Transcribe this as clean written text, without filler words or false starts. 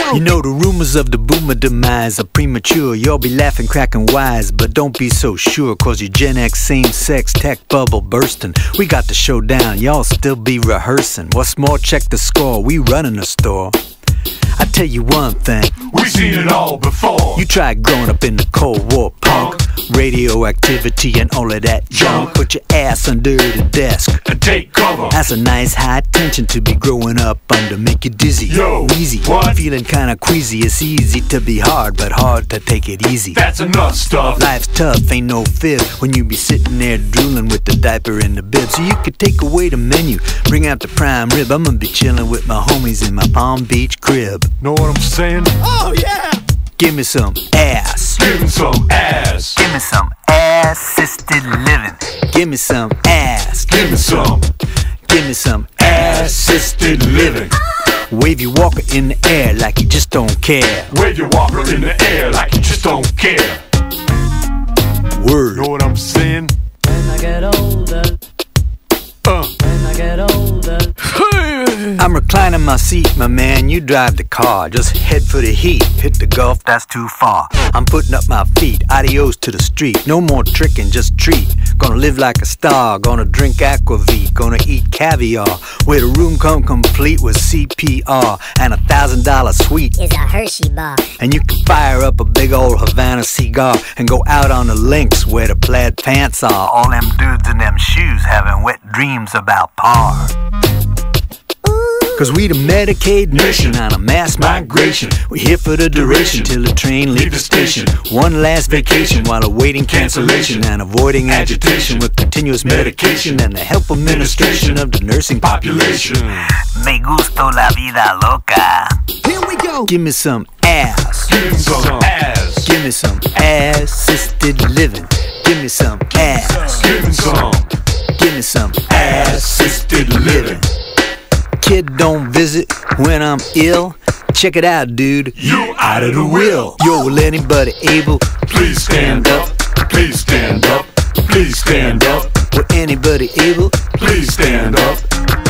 You know the rumors of the boomer demise are premature. You'll be laughing, cracking wise, but don't be so sure, cause your Gen X same-sex tech bubble bursting. We got the show down, y'all still be rehearsing. What's more, check the score, we running the store. I tell you one thing, we seen it all before. You tried growing up in the Cold War, punk. Radioactivity and all of that junk. Put your ass under the desk and take cover. That's a nice high tension to be growing up under. Make you dizzy, yo, wheezy, what? Feeling kinda queasy. It's easy to be hard, but hard to take it easy. That's enough stuff. Life's tough, ain't no fib, when you be sitting there drooling with the diaper in the bib. So you could take away the menu, bring out the prime rib. I'm gonna be chilling with my homies in my Palm Beach crib. Know what I'm saying? Oh yeah! Give me some ass. Give me some ass. Give me some assisted living. Give me some ass. Give me some. Give me some assisted living. Wave your walker in the air like you just don't care. Wave your walker in the air like you just don't care. Word. Know what I'm saying? When I get older. When I get older. I'm reclining my seat, my man, you drive the car. Just head for the heat, hit the Gulf, that's too far. I'm putting up my feet, adios to the street. No more tricking, just treat. Gonna live like a star, gonna drink aquavit. Gonna eat caviar, where the room come complete with CPR. And $1,000 suite is a Hershey bar. And you can fire up a big old Havana cigar and go out on the links where the plaid pants are. All them dudes in them shoes having wet dreams about par. Cause we the Medicaid nation on a mass migration. We here for the duration till the train leaves the station. One last vacation while awaiting cancellation and avoiding agitation with continuous medication and the help administration of the nursing population. Me gusto la vida loca. Here we go. Give me some ass. Give me some ass. Give me some assisted living. Give me some ass. Give me some. Give me some assisted living. Kid don't visit when I'm ill. Check it out, dude. You out of the will. Yo, will anybody able? Please stand up. Please stand up. Please stand up. Will anybody able? Please stand up.